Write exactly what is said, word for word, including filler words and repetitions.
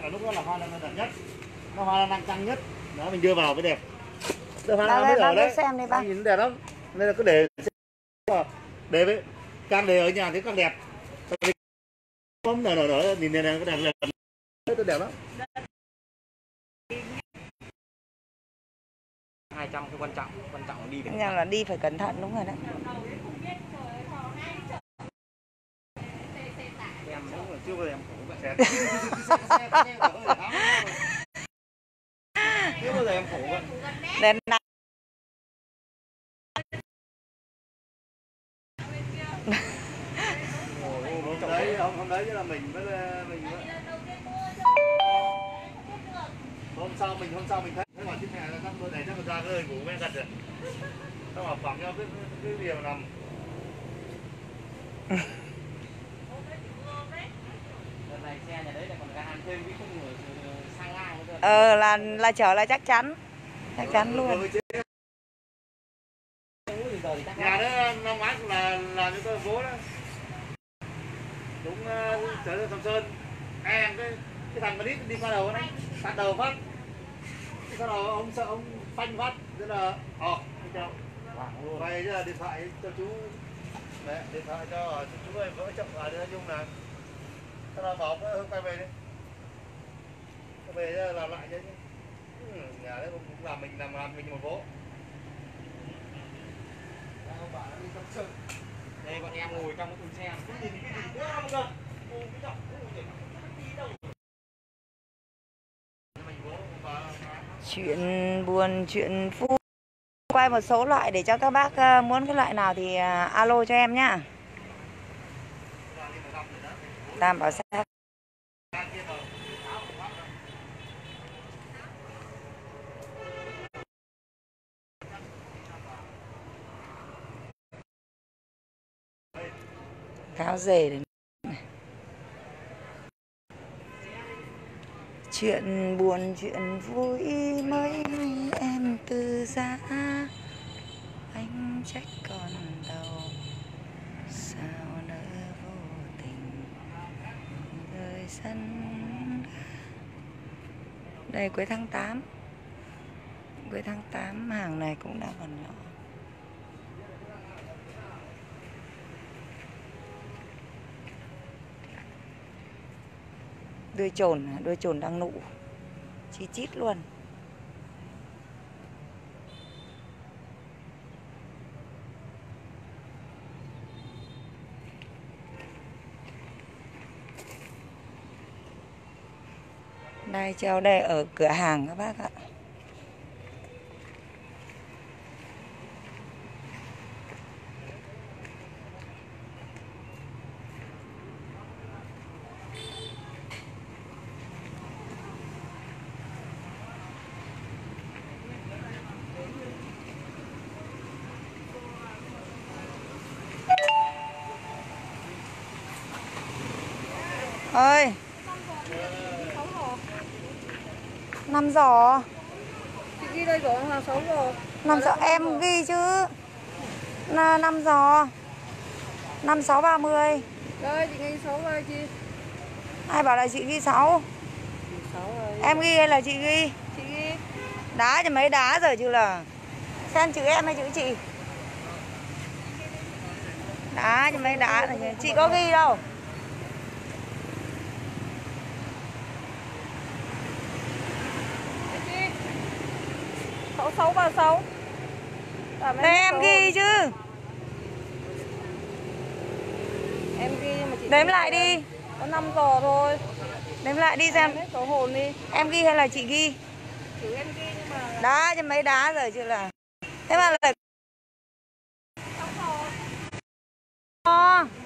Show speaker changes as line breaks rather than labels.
là lúc đó là hoa lan đẹp nhất, nó hoa lan đang căng nhất, đó mình đưa vào mới đẹp. Đưa hoa lan
bây
giờ đấy,
xem đi bác.
nhìn đẹp lắm, nên là cứ để để với càng để ở nhà thì càng đẹp. Bấm nở nở nở nhìn này cái đẹp đẹp, rất đẹp lắm.
hai trăm cái quan trọng, quan trọng là đi
Nhưng là đi phải cẩn thận đúng rồi đấy.
Em đúng rồi, chưa bao giờ em khổ vậy. Chưa bao giờ em khổ vậy.
Đến này.
Hôm đấy, hôm, hôm đấy là mình với mình với... hôm sau mình hôm sau mình thấy thấy bảo chiếc này là các bữa này chắc là ra hơi ngủ men gật rồi. Nó bảo phẳng nhau cái cái điều nằm.
Đợt này xe nhà đấy lại còn gan thêm cái khung người sang ngang nữa.
Ờ là là chở là chắc chắn. Chắc chắn luôn.
Nhà đó năm ngoái cũng là làm cho tôi bố đó. Đúng trở ra Sầm Sơn. Em cái cái thằng mà đi đi qua đầu này, tạt đầu phát. Sau đó ông sợ ông phanh phát, thế là ờ theo. Vậy là điện thoại cho chú. Đấy, điện thoại cho chú ơi vỡ chậm ở đây Nhung là. Sau đó bảo ông quay về đi. Quay về làm lại chứ. Ừ, nhà đấy cũng làm mình làm làm mình một bố.
Đây bọn em ngồi trong cái thùng xe.
Chuyện buồn, chuyện vui. Quay một số loại để cho các bác muốn cái loại nào thì alo cho em nhá. Tam bảo sát. Tháo rể để chuyện buồn chuyện vui mấy ngày em từ giá anh trách con đầu sao nỡ vô tình rời sân. Đây cuối tháng tám, cuối tháng tám hàng này cũng đang còn nhỏ. Đuôi chồn, đuôi chồn đang nụ chi chít luôn. Đây treo đây ở cửa hàng các bác ạ. Ơi năm giò
chị ghi đây rồi là sáu giò.
năm giò em ghi chứ là năm giò năm sáu ba mươi.
Đây chị ghi sáu rồi chị.
Ai bảo là chị ghi sáu? Em ghi hay là chị ghi?
Chị ghi.
Đá cho mấy đá rồi chứ là xem chữ em hay chữ chị? Đá cho mấy đá rồi chị có ghi đâu.
sáu sáu ba sáu.
Đây em ghi chứ.
Em ghi nhưng mà chị
đếm lại đi.
Có năm giò thôi.
Đếm lại đi xem.
Số hồn đi.
Em ghi hay là chị ghi?
Chữ em ghi nhưng mà
Đá cho mấy đá rồi chứ là. Thế mà lại